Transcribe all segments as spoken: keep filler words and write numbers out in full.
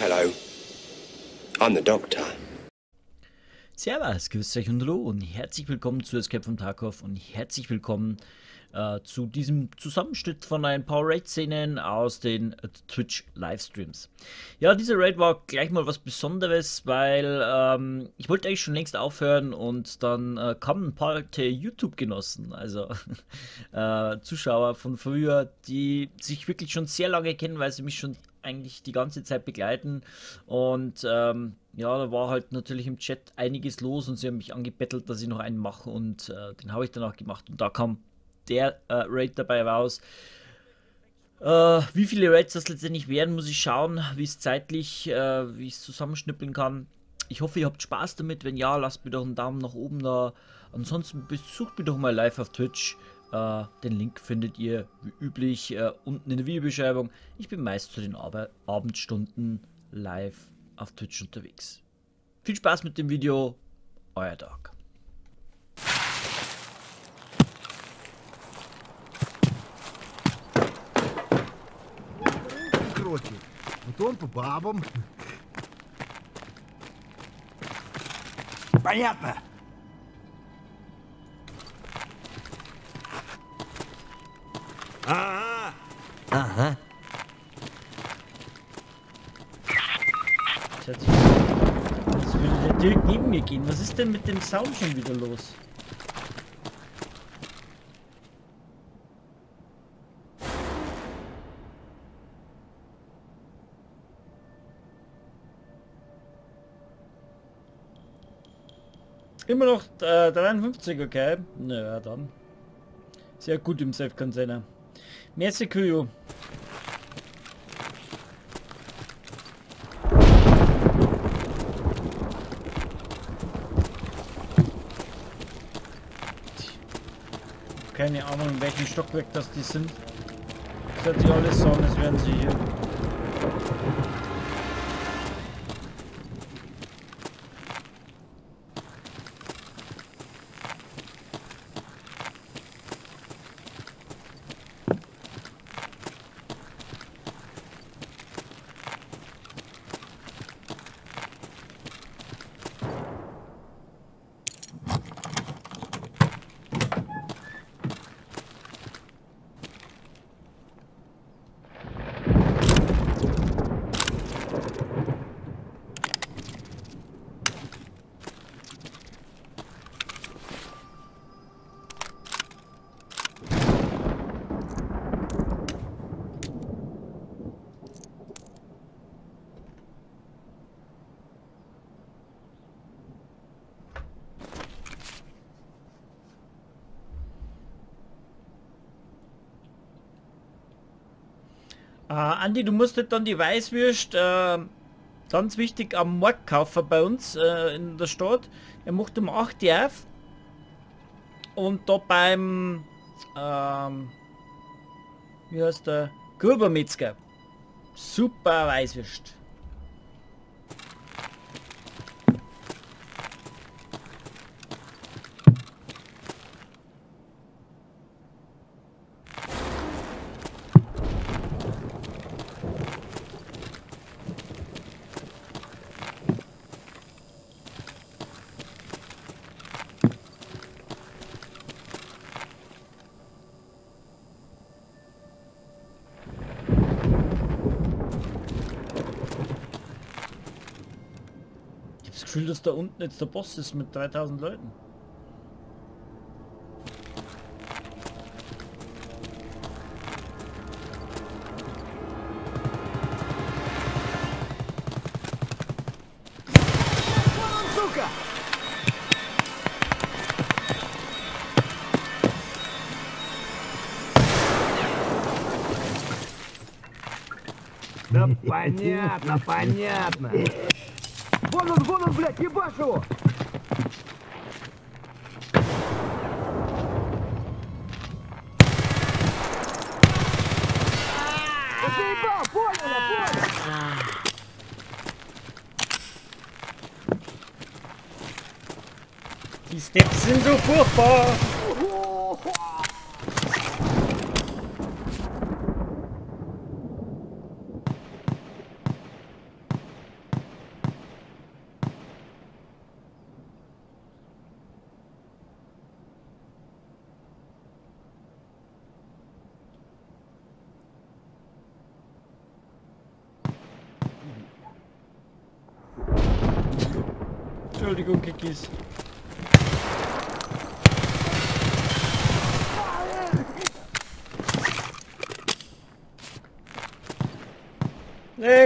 Hello, I'm the Doctor. Servus, grüß euch und hallo und herzlich willkommen zu Escape from Tarkov und herzlich willkommen äh, zu diesem Zusammenschnitt von ein paar Raid-Szenen aus den äh, Twitch-Livestreams. Ja, dieser Raid war gleich mal was Besonderes, weil ähm, ich wollte eigentlich schon längst aufhören und dann äh, kamen ein paar YouTube-Genossen, also äh, Zuschauer von früher, die sich wirklich schon sehr lange kennen, weil sie mich schon eigentlich die ganze Zeit begleiten und ähm, ja, da war halt natürlich im Chat einiges los und sie haben mich angebettelt, dass ich noch einen mache und äh, den habe ich dann auch gemacht und da kam der äh, Raid dabei raus. Äh, wie viele Raids das letztendlich werden, muss ich schauen, wie es zeitlich, äh, wie ich es zusammenschnippeln kann. Ich hoffe, ihr habt Spaß damit. Wenn ja, lasst mir doch einen Daumen nach oben da. Ansonsten besucht mich doch mal live auf Twitch. Uh, den Link findet ihr wie üblich uh, unten in der Videobeschreibung. Ich bin meist zu den Ab Abendstunden live auf Twitch unterwegs. Viel Spaß mit dem Video, euer Doc. Понятно. Aha. Aha. Jetzt würde der direkt neben mir gehen. Was ist denn mit dem Sound schon wieder los? Immer noch äh, dreiundfünfzig, okay? Naja, dann. Sehr gut im Safe-Container. Merci, Kuyo. Keine Ahnung, in welchem Stockwerk das die sind. Das hört sich alles so an, als wären sie hier. Uh, Andi, du musst dann die Weißwürst, äh, ganz wichtig, am Markt kaufen bei uns äh, in der Stadt. Er macht um acht Uhr auf. Und da beim, ähm, wie heißt der, Grubermetzger. Super Weißwürst. Ich habe das Gefühl, dass da unten jetzt der Boss ist mit dreitausend Leuten. Да понятно, понятно. Вон он, вон он, блядь, ебашь его! Ты заебал, понял, понял! Die Steps sind so furchtbar! Entschuldigung, Kikis. Weg!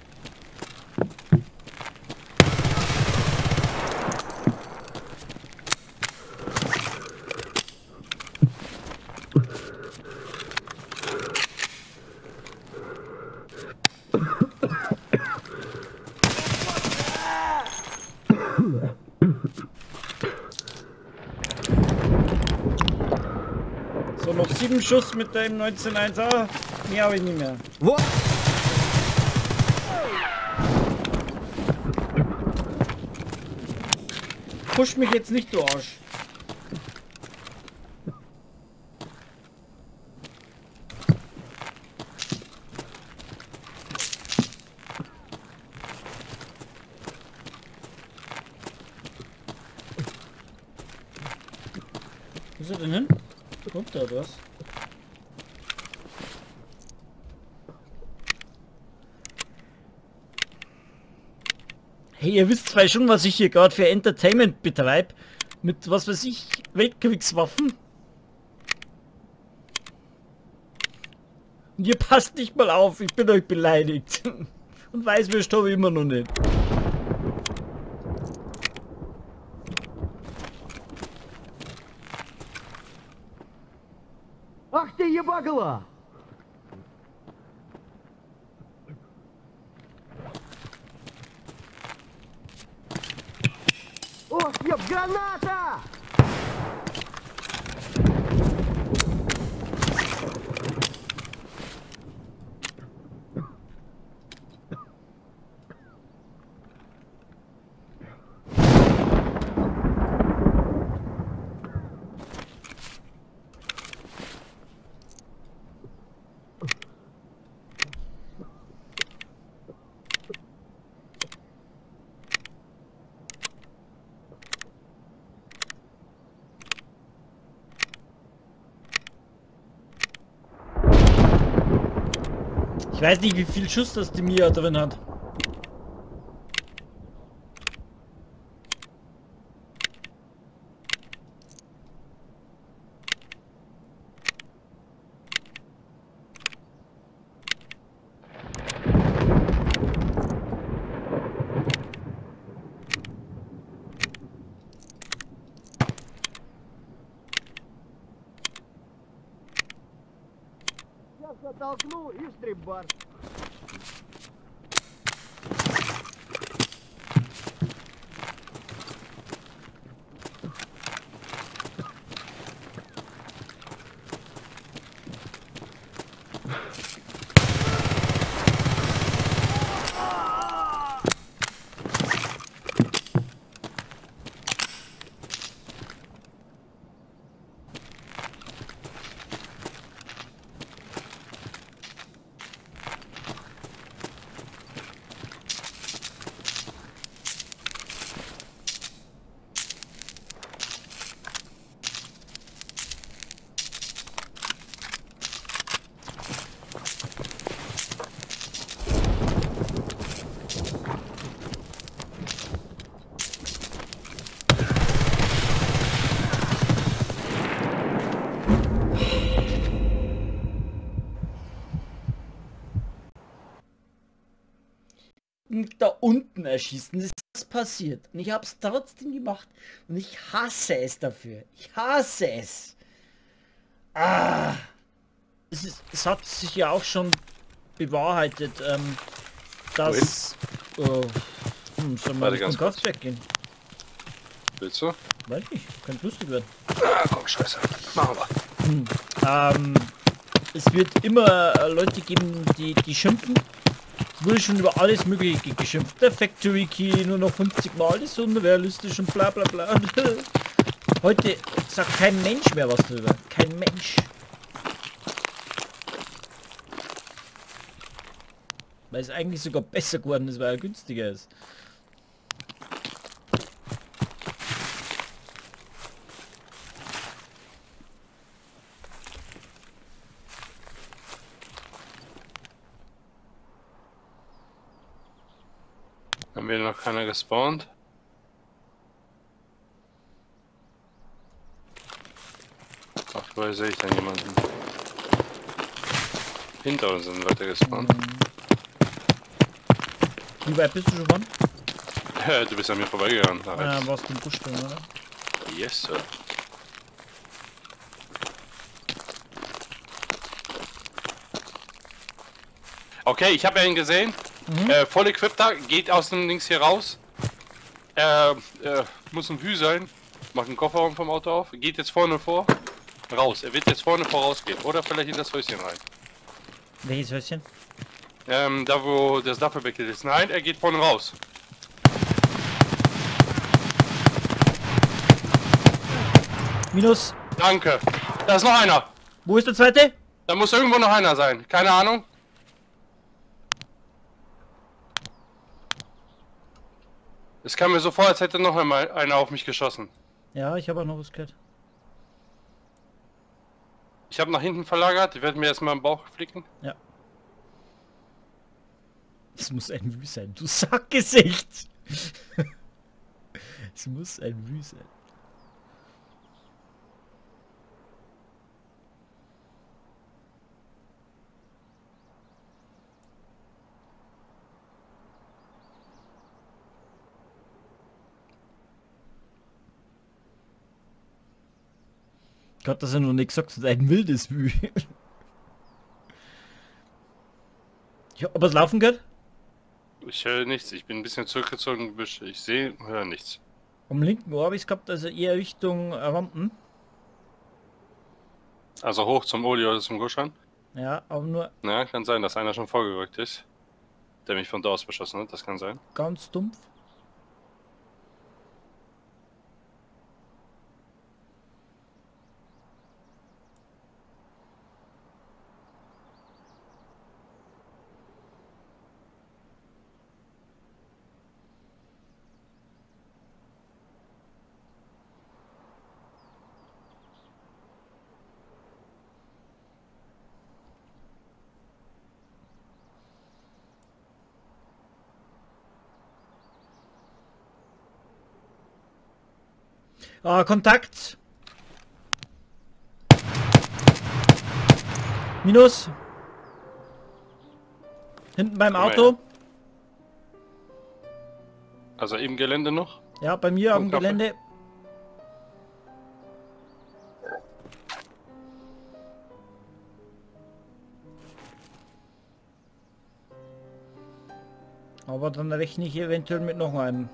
So, noch sieben Schuss mit der M neunzehn eins A. Mehr habe ich nicht mehr. Вот! Push mich jetzt nicht, du Arsch. Wo ist er denn hin? Runter oder was? Hey, ihr wisst zwar schon, was ich hier gerade für Entertainment betreibe. Mit, was weiß ich, Weltkriegswaffen. Und ihr passt nicht mal auf, ich bin euch beleidigt. Und Weißwürst habe ich immer noch nicht. Ах ты ебагала! Ох, еб, граната! Ich weiß nicht, wie viel Schuss das die Mia drin hat. Сейчас оттолкну и стрибар. Da unten erschießen, ist das passiert. Und ich habe es trotzdem gemacht. Und ich hasse es dafür. Ich hasse es. Ah. Es, ist, es hat sich ja auch schon bewahrheitet, ähm, dass... Oh, hm, soll man ganz vom Gas weggehen? Willst du? Weiß nicht, könnte lustig werden. Ah, komm, scheiße. Machen wir. Hm. Ähm, es wird immer äh, Leute geben, die, die schimpfen. Wurde schon über alles Mögliche geschimpft. Der Factory Key nur noch fünfzig Mal ist unrealistisch und bla bla bla. Heute sagt kein Mensch mehr was drüber. Kein Mensch. Weil es eigentlich sogar besser geworden ist, weil er günstiger ist. Haben wir noch keiner gespawnt? Woher sehe ich denn jemanden? Hinter uns sind Leute gespawnt. Wie weit bist du schon von? Ja, du bist an mir vorbeigegangen. Da Ja, rechts. warst du im Busch drin, oder? Yes, Sir. Okay, ich habe ja ihn gesehen. Mhm. Äh, voll equipped da, geht aus dem Dings hier raus. Er äh, muss ein Vue sein. Macht den Kofferraum vom Auto auf. Geht jetzt vorne vor. Raus. Er wird jetzt vorne vorausgehen. Oder vielleicht in das Häuschen rein. Welches Häuschen? Ähm, da wo das Dachverbeckel ist. Nein, er geht vorne raus. Minus. Danke. Da ist noch einer. Wo ist der zweite? Da muss irgendwo noch einer sein. Keine Ahnung. Es kam mir so vor, als hätte noch einmal einer auf mich geschossen. Ja, ich habe auch noch was gehört. Ich habe nach hinten verlagert. Ich werde mir erstmal im Bauch flicken. Ja. Es muss ein Wü sein, du Sackgesicht! Es muss ein Wü sein. Gott, dass er noch nicht gesagt hat, ein wildes Wü. Ja, ob es laufen geht? Ich höre nichts. Ich bin ein bisschen zurückgezogen im Gebüsch. Ich sehe, höre nichts. Am linken Ohr habe ich es gehabt, also eher Richtung äh, Rampen. Also hoch zum Oli oder zum Guschan. Ja, aber nur Ja, kann sein, dass einer schon vorgerückt ist. Der mich von da aus beschossen hat. Das kann sein. ganz dumpf. Ah, Kontakt. Minus. Hinten beim Auto. Also im Gelände noch. Ja, bei mir am Kaffee. Gelände. Aber dann rechne ich eventuell mit noch einem.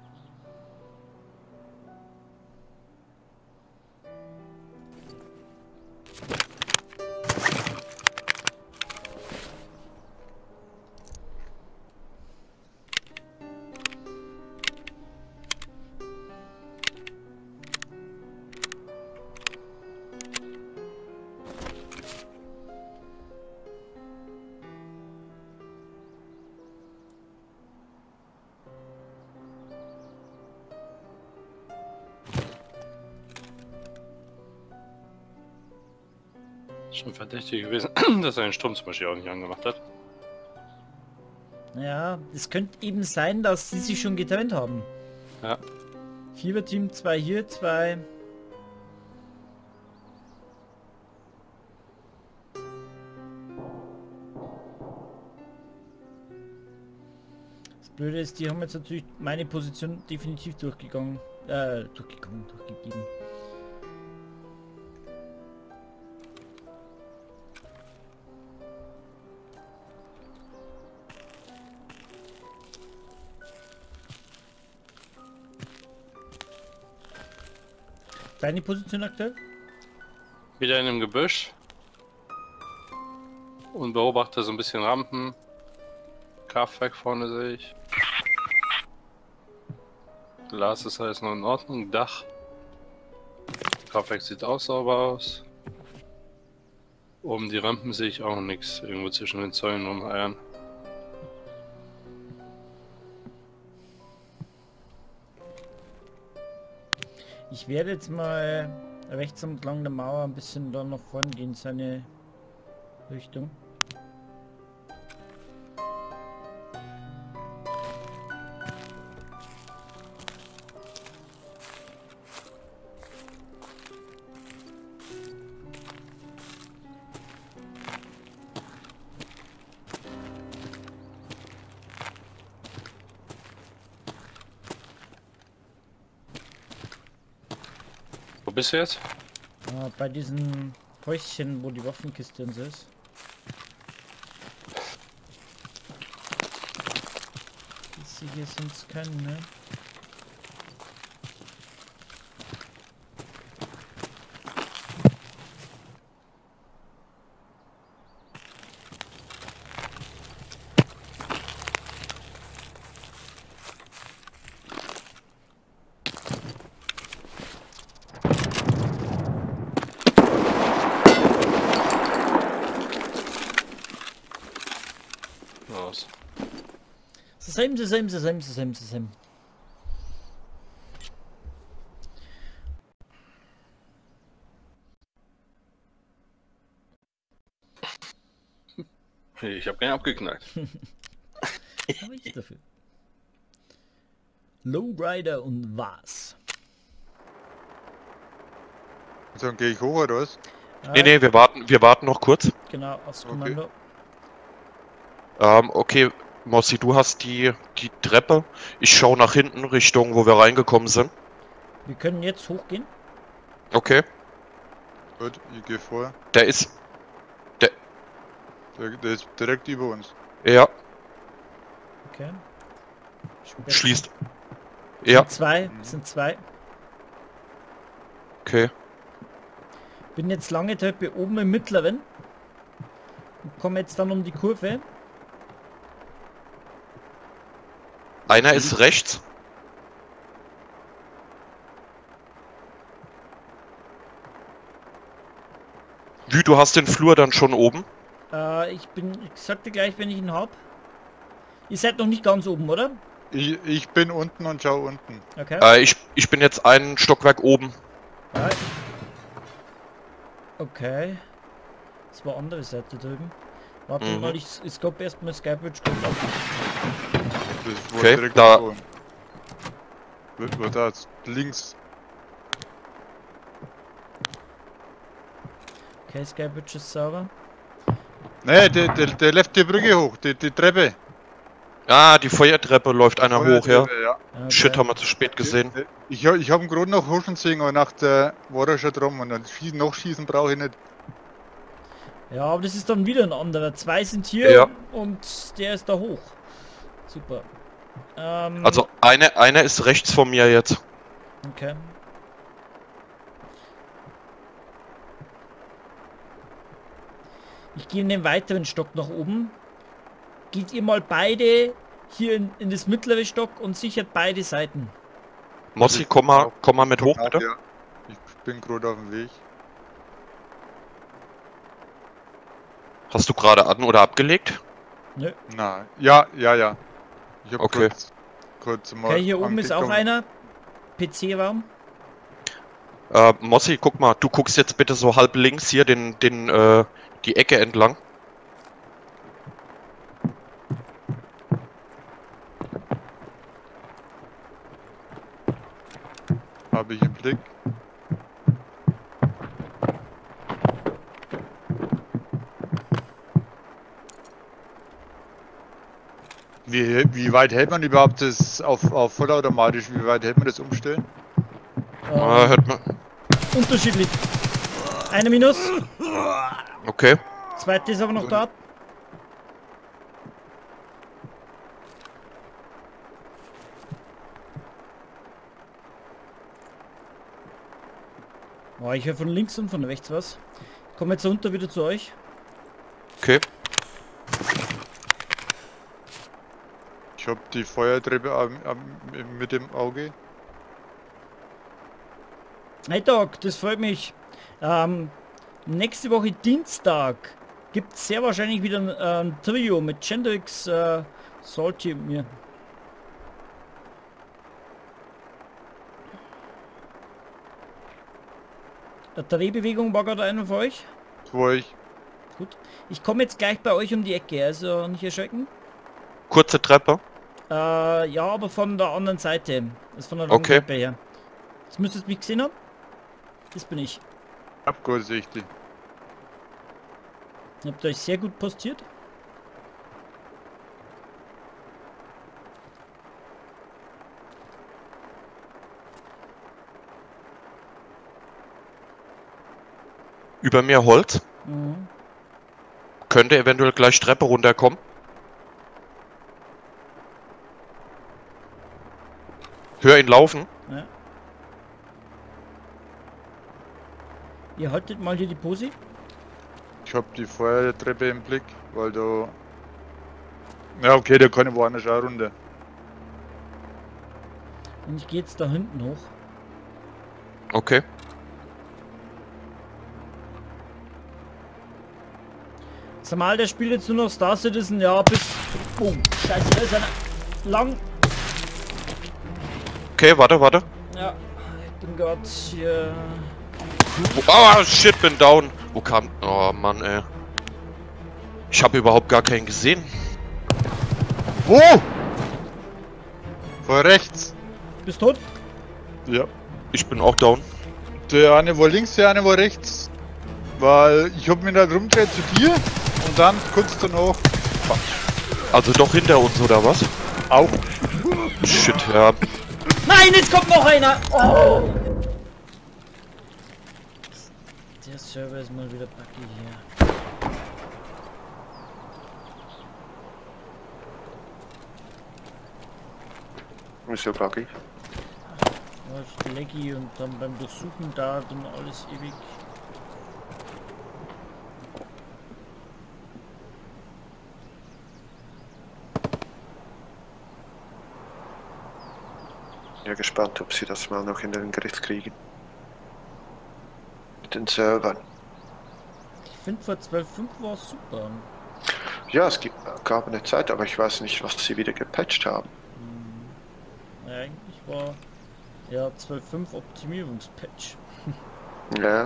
Schon verdächtig gewesen, dass er den Strom zum Beispiel auch nicht angemacht hat. Ja, es könnte eben sein, dass sie sich schon getrennt haben. Ja. Fieberteam, zwei hier, zwei. Das Blöde ist, die haben jetzt natürlich meine Position definitiv durchgegangen. Äh, durchgegangen, durchgegeben. Deine Position aktuell? Wieder in einem Gebüsch. Und beobachte so ein bisschen Rampen. Kraftwerk vorne sehe ich. Glas ist alles noch in Ordnung. Dach. Kraftwerk sieht auch sauber aus. Oben die Rampen sehe ich auch noch nichts. Irgendwo zwischen den Zäunen rumeiern. Ich werde jetzt mal rechts entlang der Mauer ein bisschen da nach vorne gehen, seine Richtung. Wo bist du jetzt? Äh, bei diesen Häuschen, wo die Waffenkiste und so ist. Diese hier sind es keine, ne? Aus. The same, the same, the same, the same, the same. Ich habe keinen abgeknallt. Aber ich dafür. Lowrider und was? So, dann gehe ich hoch oder was? Nee, nee, wir warten, wir warten noch kurz. Genau, aufs Okay. Kommando. Ähm, okay, Mossi, du hast die, die Treppe. Ich schaue nach hinten, Richtung, wo wir reingekommen sind. Wir können jetzt hochgehen. Okay, Gut, ich gehe vor. der ist, Der, der ist direkt über uns. ja, Okay. Sperrt- schließt. Ja, Sind zwei, sind zwei. okay. Bin jetzt lange Treppe oben im mittleren. Und komme jetzt dann um die Kurve. Einer ist rechts. Wie, du hast den Flur dann schon oben? Äh, ich bin, ich sagte gleich, wenn ich ihn hab. Ihr seid noch nicht ganz oben, oder? Ich, ich bin unten und schau unten. Okay. Äh, ich, ich bin jetzt ein Stockwerk oben. Ja. Okay. Das war andere Seite drüben. Warte Mhm. mal, ich, ich glaube erstmal Skybridge kurz ab. Das war Okay, direkt da- über uns. Wo, wo da ist? Links. Okay, Skybridge ist sauber. Nee, der, der, der läuft die Brücke hoch, die, die Treppe. Ah, die Feuertreppe läuft einer hoch, ja. Feuertreppe, ja. Okay. Shit, haben wir zu spät gesehen. Ich, ich habe ihn gerade noch huschen sehen, aber nach der war er schon drum und dann schießen, noch schießen brauche ich nicht. Ja, aber das ist dann wieder ein anderer. Zwei sind hier Ja. und der ist da hoch. Super. Ähm, Also, eine, einer ist rechts von mir jetzt. Okay. Ich gehe in den weiteren Stock nach oben. Geht ihr mal beide hier in, in das mittlere Stock und sichert beide Seiten. Mossi, komm mal, komm mal mit hoch, Auch, bitte. ja. Ich bin gerade auf dem Weg. Hast du gerade an- oder abgelegt? Nö. Na, ja, ja, ja. Ich habe Okay. kurz, kurz mal. Okay, hier oben ist auch angekommen. einer. P C-Raum. Äh, Mossi, guck mal, du guckst jetzt bitte so halb links hier den, den, äh, die Ecke entlang. Habe ich im Blick. Wie, wie weit hält man überhaupt das auf, auf vollautomatisch? Wie weit hält man das umstellen? Ähm, Äh, hört man. unterschiedlich. Eine Minus. Okay. Zweite ist aber noch da. Oh, ich höre von links und von rechts was. Ich komme jetzt runter wieder zu euch. Okay. Ich habe die Feuertreppe am, am, mit dem Auge. Hey Doc, das freut mich. Ähm, nächste Woche Dienstag gibt es sehr wahrscheinlich wieder ein, äh, ein Trio mit Gendrix, äh, Salty und mir. Eine Drehbewegung war gerade einer von euch. Wo ich. Gut. Ich komme jetzt gleich bei euch um die Ecke, also nicht erschrecken. Kurze Treppe. Äh, ja, aber von der anderen Seite. Das ist von der langen Okay. Treppe her. Jetzt müsstest du mich gesehen haben. Das bin ich. Abgesichtig. Ihr habt euch sehr gut postiert. Über mir Holz. Mhm. Könnte eventuell gleich Treppe runterkommen. Hör ihn laufen. Ja. Ihr haltet mal hier die Pose. Ich hab die Feuertreppe im Blick, weil da... Ja, okay, da kann ich woanders auch runter. Und ich gehe jetzt da hinten hoch. Okay. Sag mal, der spielt jetzt nur noch Star Citizen, ja, bis... Oh, scheiße, da ist einer. Lang. Okay, warte, warte. Ja, ich bin gerade hier... Oh, shit, bin down. Wo kam... Oh, Mann, ey. Ich habe überhaupt gar keinen gesehen. Wo? Vor rechts. Bist tot? Ja. Ich bin auch down. Der eine war links, der eine war rechts. Weil ich hab mich dann rumgedreht zu dir und dann kurz danach... Also doch hinter uns, oder was? Auch. Shit, ja. Nein, jetzt kommt noch einer! Oh. Der Server ist mal wieder buggy hier. Ist ja buggy. Läuft laggy und dann beim Durchsuchen da dann alles ewig. Ja, gespannt, ob sie das mal noch in den Griff kriegen. Mit den Servern. Ich finde vor zwölf Punkt fünf war es super. Ja, es gibt, gab eine Zeit, aber ich weiß nicht, was sie wieder gepatcht haben. Ja, eigentlich war ja zwölf Punkt fünf Optimierungspatch. Ja.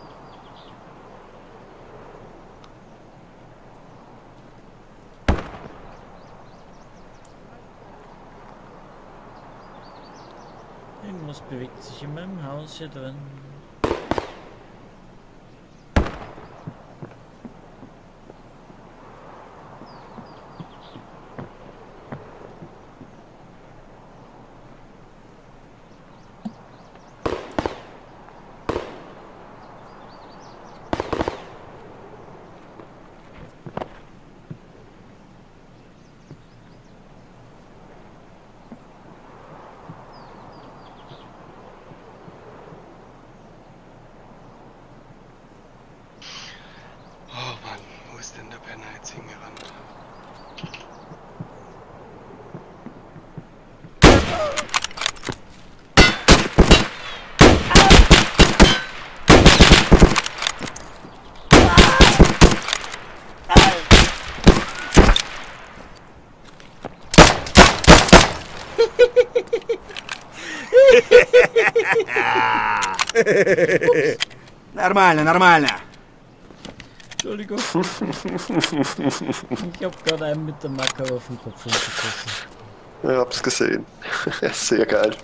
Irgendwas bewegt sich in meinem Haus hier drin. Oh Mann, wo ist denn der Penner jetzt hingerannt? Нормально, нормально. Entschuldigung. Ich hab gerade einen mit der Macke auf den Kopf geschossen. Ja, hab's gesehen. Sehr geil.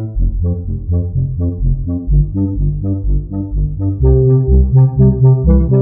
Thank you.